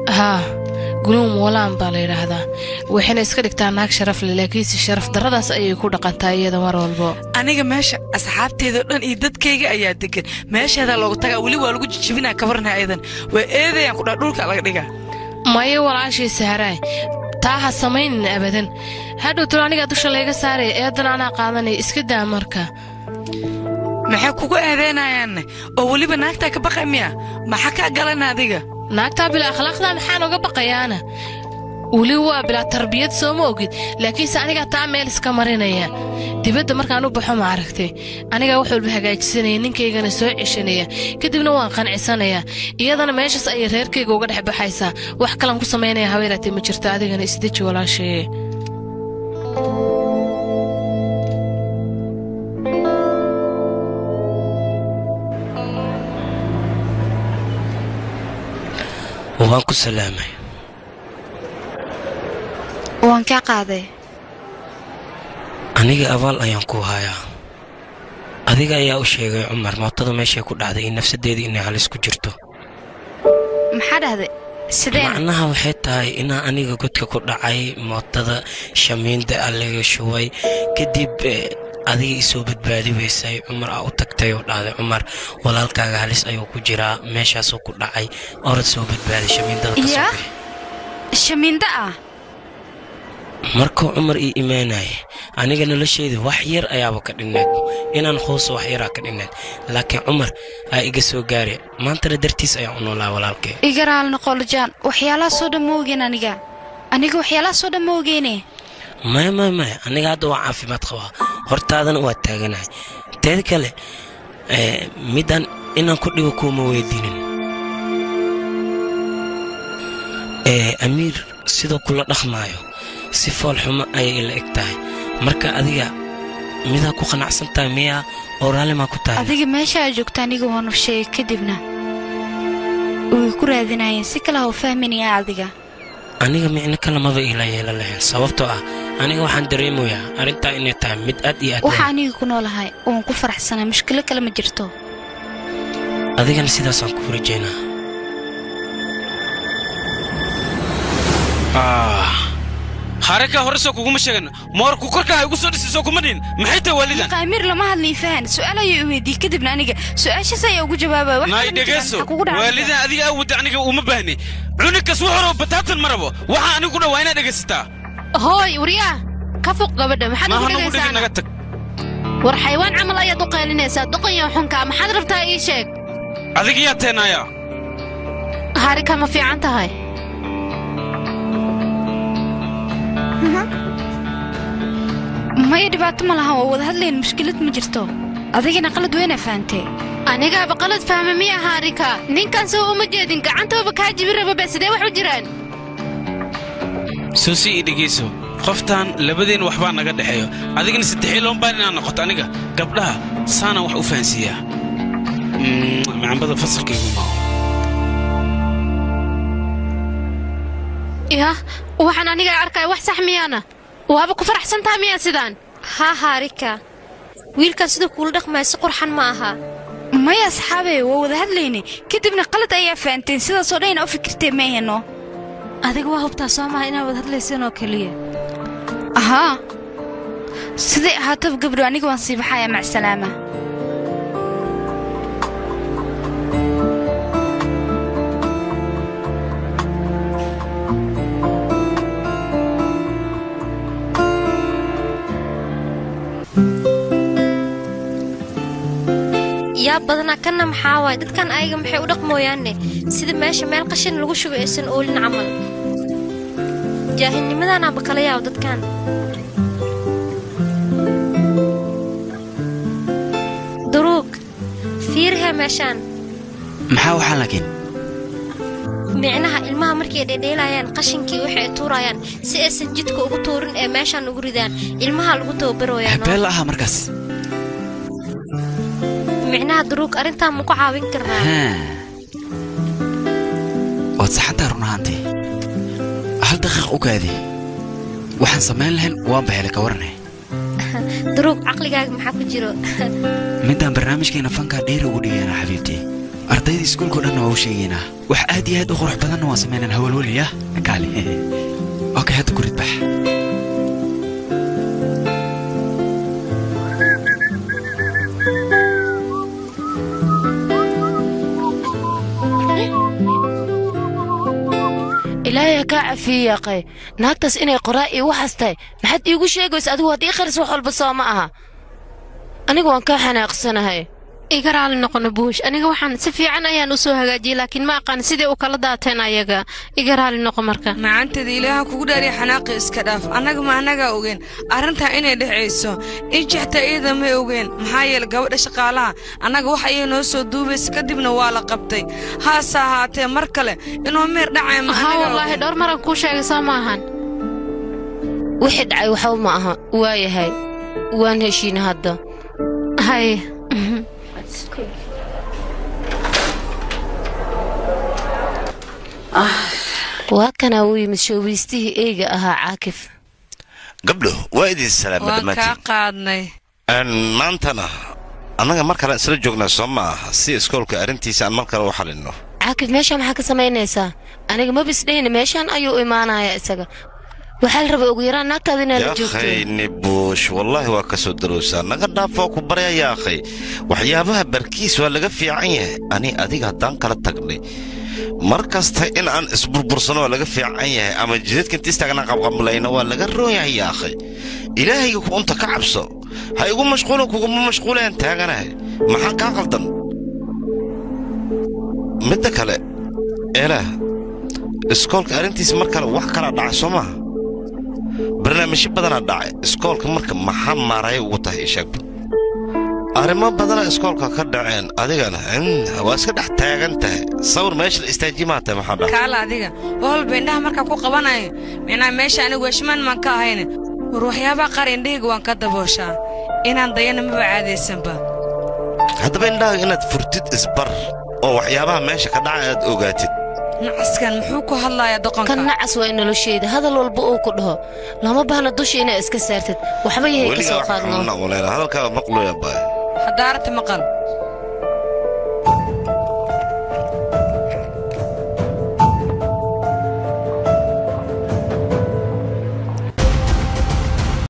ها قلوم ولان بالي هذا وحين اسكدك تاناك شرف لكيس الشرف درadaas ayay ku dhaqantaa iyada mar walbo aniga meesha asxaabteedo dhan iyo dadkayga ayaa degan meeshaada loogu tagaa wali waa lagu jijibinaa kabarna aydan way eedayaan ku dhulka laga dhiga maye walaashii saaray taaha sameyn abadan hadhow tul aniga dusha leega saaray eedan ana qaadanay iska daa marka maxay kugu eedeynayaan oo waliba naagta ka baqaymiya maxaa ka galan adiga naagta bil akhlaaqda maxaan uga baqayaana wali waa bila tarbiyad soo moogid laakiin aniga taa meel iska marinaya dibadda markaan u baxo ma aragtay aniga wax walba hagaajisanay ninkaygana soo cishanaya kadibna waan qanacsanaya iyadana meeshaas ay reerkayga uga dhex baxaysaa wax kale aan ku sameynaya haweeratay ma jirto adigana isdeji walaashay waan ku salaamay waan ka qaaday aniga abaal ayaan ku hayaa adiga ayaa u sheegay Umar mootada meesha ku dhacday in nafsadeedii inay halis ku jirto maxaa dhahday sideen macnaha waxay tahay in aniga godka ku dhacay mootada shamiinda allaga shubay kadib adiga isoo badbaadi weysay Umar aa u tagtay oo dhaaday Umar walaalkaaga halis ayuu ku jiraa meeshaas oo ku dhacay orad soo badbaadi shamiindada ka soo shamiinda markuu Umar ii iimaanay aniga nolosheeda wax yar ayaaba ka dhinayd inaan xoos wax yar ka dhinayd laakiin Umar ay iga soo gaaray maanta dartiis ayaa u noolaa walaalkay igaraal noqoljaan waxyaalaha soo dhamoogeen aniga waxyaalaha soo dhamoogeen ما aniga hadda waa caafimaad qabaa hortaadana waa taaganahay teed kale midan inaan ku dhigo kuma weydiinin amiir sidoo kula dhaqmaayo si fool xumo ay ila egtahay marka adiga mida ku qanacsan tahay miya oo raali ma ku tahay adiga meesha aad joogtaa aniga waan u sheegay kadibna way ku raadinayeen si kala oo fahminaya adiga aniga micna kala ma ila yeelan lahayn sababtoo ah aniga waxaan dareemayaa arinta inay tahay mid aad iyo aad waxa aniga ku noolahay oo ku faraxsanahay mushkil kale ma jirto adigana sidaas aan ku rajeynaa haraka horso kuguma sheegan moorku korka ay ugu soo dhisiso kuma dhin maxay tahay walidan qaamir lama hadlay fahan su'aal ay weydii kadibna aniga su'aashaas ay ugu jawaabay wax naay dhageyso walidan adiga awood aniga uma baahni cunikas wuxuu bataatan marabo waxa anigu ku dhawaayna dhageystaa hooy wariya ka fuq gabadha maxaad ugu dhageysaa naga tag war xayawaan camal ayaad u qaalinaysaa doqonya xunka maxaad rabtaa ii sheeg adiga yaa teenaya harika ma fiican tahay ما يدبات مالها ووضع هذلين مشكلة مجرته أذيقنا قلد وين فانتي أنا بقلد فهم مية هاريكا نين كان سوء مجيدين كعنتو بكاجي بربا بس دي وحو جيران سوسي إدقيسو قفتان لبدين وحبان نقد دحيو أذيقنا ستحيلون بانينا نقط أنيقا قبلها سانا وحو فانسيا معن بدا فصل كيقو ماهو إيه وحنا أنيقا عركاي وحسح ميانا وهابا كفرح سنتها مياه سيدان ها هاريكا ويلكا سيدو كول دقما سقرحان معها ما يا أصحابي ووضع هدليني كدبنا قلت أيها فانتين سيدا صورين أو فكرتين ماهنو أذيك واهو بتاسوما إنا وضع هدليسينو كليا أها سيدي هاتف قبلو أنيق وانصيب حياة مع السلامة يا بدنا كنا محاوي دد كان أيق محي ودق موياني سيد ماشي مال قشن لغو شو إيسن أولين عمل جاهني ماذا أنا بقليا ودد كان دروك فيرها ماشان محاو حالكين معناها المها مركي ديلايان قشنكي وحي تورايان سي إيسن جدكو ugu tuurin ee meeshan ugu ridaan ilmaha lagu tababarooyaan habeel aha markaas معناها دروك أرنتا مكو عاوين كرنا واتسحنتا رونهانتي هل دقيق أوكادي وحن سمين لهن وان بحيلك ورني دروك عقلي قاق محاكو جيرو من دان برنامج كينا فانكا دير وديانا حبيبتي ardayda iskuulka dhan waa u sheegaynaa wax aad iyo aad u qurux badanna waan samaynaan hawalwaliya kaali okay hadda ku ridbax ilaahay ka cafiya qay naagtaas inay qoraa iyo waxaastay maxaad iigu sheegaysaa adigu hadii kharis wax walba soo ma aha anigu waan ka xanaaqsanahay iga raali noqono buush aniga waxaan si fiican ayaan u soo hagaajiyay laakiin ma aqaan sidii u kala daateen ayaga iga raali noqo marka macanteeda ilaaha kugu dhaariya xanaaqi iska dhaaf annaga ma annaga ogeen arrintaa inay dhexayso injixta iyada ma ogeen maxaa yeelay gabadha shaqaalaha annaga wax ayay noo soo duubaysa kadibna waa la qabtay haase ahaatee mar kale inuu meer dhacay ma haa wallaahi dhowr maran kuu sheegay soo ma ahan wixii dhacay waxba ma aha waayahay waan heshiina hadda hay waa kana uu yimid shoobiistihii eega ahaa caakif gabdho waa idin salaamad waan kaa qaadnay maantana annaga mar kale isla joognaa soo ma aha si iskoolka arrintiisa aan mar kale u xalinno caakif meeshaan maxaa ka samaynaysaa aniga ma bisdhayna meeshaan ayuu imaanayaa isaga waxaa la rabay ugu yaraan naagtaada inaad la joogto yaakhay nibuush wallaahi waa ka soo darowsaa naga dhaafoo ku barya yaakhay waxyaabaha barkiis waa laga fiican yahay ani adiga haddaan kala tagnay mar kasta in aan isburbursano waa laga fiican yahay ama jidadka inta istaagna qabqabulayna waa laga roon yahay yaakhay ilaahayga ku unta ka cabso ha igu mashquulo kuguma mashquulayaan taaganahay maxaa kaa qaldan midda kale eelaah iskoolka arrintiisa mar kale wax kala dhacay soo maaha barnaamijyo badanaa dhacay iskoolka marka maxaa maaraya ugu tahay isheegba arrimo badana iskoolka ka dhaceen adigana waa iska dhex taagan tahay sawir meesha la istaajimaa tahay maxaa dhaca kaala adiga walba indhaha markaa ku qabanayo micnaa meesha anigu heshmaan maan ka ahayne war waxyaabaha qaar indhahayga waan ka dabooshaa inaan dayana maba caadaysanba haddaba indhahaga inaad furtid isbar oo waxyaabaha meesha ka dhaca aad ogaatid nacaskan muxuu ku hadlayaa doqonka kan nacas waa nolosheeda hadal walba uu ku dhaho lama baahna dusha inaad iska saartid waxba yahay ka soo qaadno hadalkaa maqlooya baay haddaarta maqal